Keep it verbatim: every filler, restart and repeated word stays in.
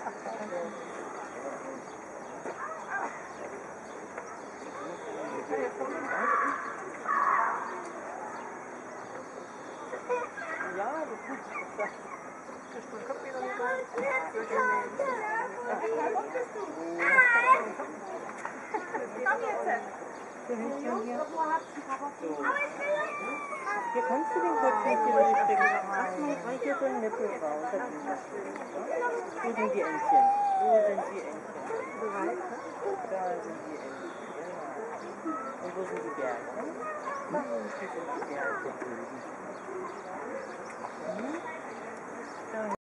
Ja, das ist das. Kommt wieder nicht rein. Komm jetzt. Hier kannst du den Kopf nicht hier durchstecken. Ach, man reicht hier so ein Nippel raus. Wo sind die Entchen? Wo sind sie?